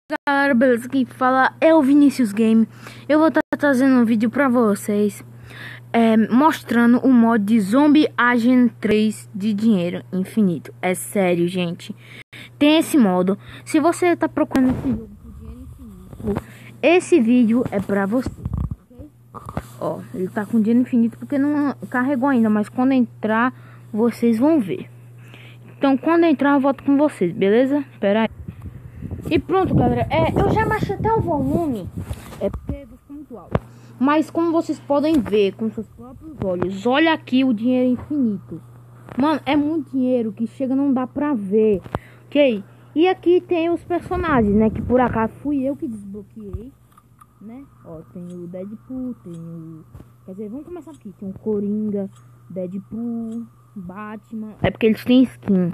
Galera, beleza? Quem fala é o Vinicius Game. Eu vou estar trazendo um vídeo pra vocês mostrando o mod de Zombie Agent 3 de dinheiro infinito. É sério, gente. Tem esse modo. Se você tá procurando esse jogo por dinheiro infinito, esse vídeo é pra você, ok? Ó, ele tá com dinheiro infinito porque não carregou ainda, mas quando entrar vocês vão ver. Então quando entrar eu volto com vocês, beleza? Espera aí. E pronto, galera, eu já baixei até o volume, porque ficou muito alto. Mas como vocês podem ver com seus próprios olhos, olha aqui o dinheiro infinito. Mano, é muito dinheiro que chega, não dá pra ver, ok? E aqui tem os personagens, né, que por acaso fui eu que desbloqueei, né? Ó, tem o Deadpool, tem o... Quer dizer, vamos começar aqui, tem o Coringa, Deadpool, Batman... É porque eles têm skin.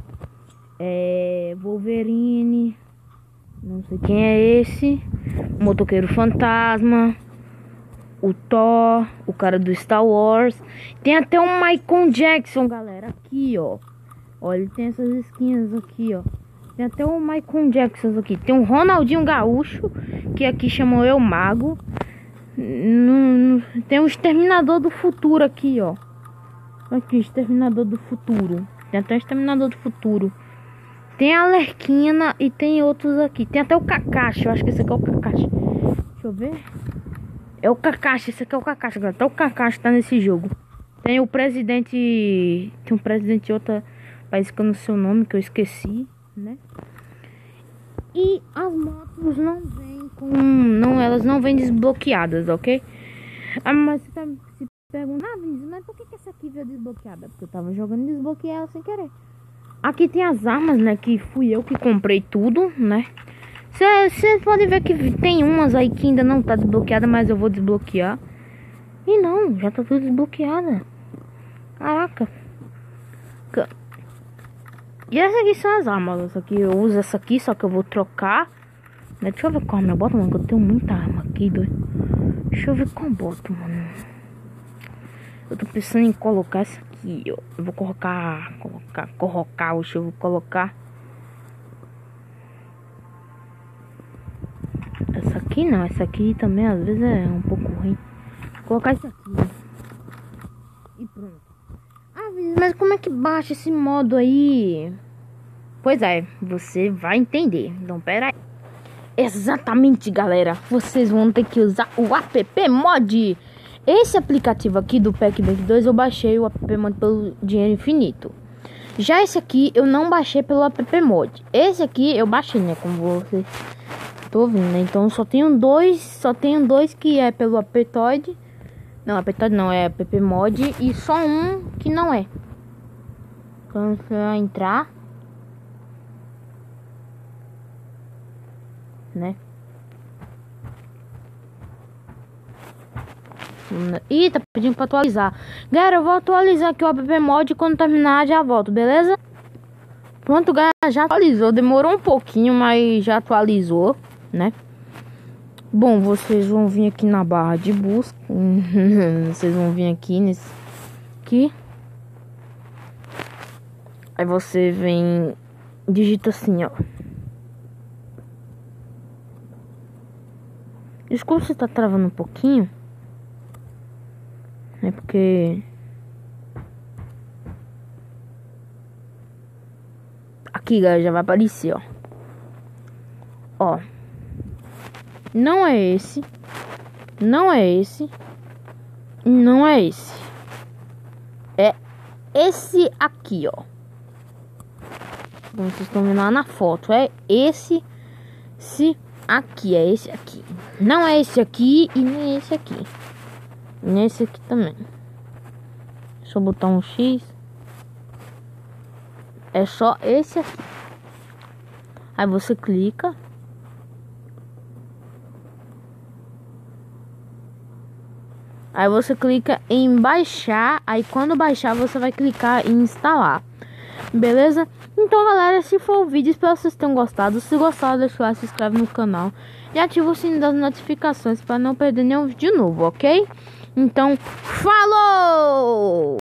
Wolverine... Não sei quem é esse. O Motoqueiro Fantasma. O Thor. O cara do Star Wars. Tem até o Michael Jackson, galera. Aqui, ó. Olha, ele tem essas skins aqui, ó. Tem até o Michael Jackson aqui. Tem o Ronaldinho Gaúcho, que aqui chamam eu Mago. Tem o Exterminador do Futuro aqui, ó. Aqui, Exterminador do Futuro. Tem até o Exterminador do Futuro. Tem a Lerquina e tem outros aqui. Tem até o Kakashi. Eu acho que esse aqui é o Kakashi. Deixa eu ver. É o Kakashi. Esse aqui é o Kakashi, galera. Até o Kakashi tá nesse jogo. Tem o presidente... Tem um presidente de outro país que eu não sei o nome, que eu esqueci, né? E as motos não vêm com... Não, elas não vêm desbloqueadas, ok? Ah, mas você tá se perguntando... Ah, Vinícius, mas por que essa aqui veio desbloqueada? Porque eu tava jogando e desbloqueei ela sem querer. Aqui tem as armas, né, que fui eu que comprei tudo, né. Vocês podem ver que tem umas aí que ainda não tá desbloqueada, mas eu vou desbloquear. E não, já tá tudo desbloqueada. Caraca. E essas aqui são as armas. Essa aqui, eu uso essa aqui, só que eu vou trocar, né. Deixa eu ver qual arma eu boto, mano, que eu tenho muita arma aqui, doido. Deixa eu ver qual eu boto, mano. Eu tô pensando em colocar essa aqui, ó. Eu vou colocar, deixa eu colocar. Essa aqui não, essa aqui também às vezes é um pouco ruim. Vou colocar essa aqui. E pronto. Ah, mas como é que baixa esse modo aí? Pois é, você vai entender. Então, pera aí. Exatamente, galera. Vocês vão ter que usar o app mod. Esse aplicativo aqui do PackBank 2 eu baixei o app mod pelo dinheiro infinito. Já esse aqui eu não baixei pelo app mod. Esse aqui eu baixei, né, como vocês estão vendo, né? Então só tenho dois que é pelo Aptoide. Não, Aptoide não, é app mod. E só um que não é. Então você vai entrar, né? Ih, tá pedindo pra atualizar. Galera, eu vou atualizar aqui o app mod. Quando terminar já volto, beleza? Pronto, galera, já atualizou. Demorou um pouquinho, mas já atualizou, né? Bom, vocês vão vir aqui na barra de busca. Vocês vão vir aqui nesse aqui. Aí você vem, digita assim, ó. Desculpa se tá travando um pouquinho. É porque aqui, galera, já vai aparecer, ó. Ó. Não é esse. Não é esse. Não é esse. É esse aqui, ó. Como vocês estão vendo lá na foto. É esse aqui. É esse aqui. Não é esse aqui e nem esse aqui. Nesse aqui também. Deixa eu botar um X. É só esse aqui. Aí você clica. Aí você clica em baixar. Aí quando baixar você vai clicar em instalar. Beleza? Então, galera, esse foi o vídeo. Espero que vocês tenham gostado. Se gostaram, deixa o like, se inscreve no canal e ativa o sininho das notificações para não perder nenhum vídeo novo, ok? Então, falou!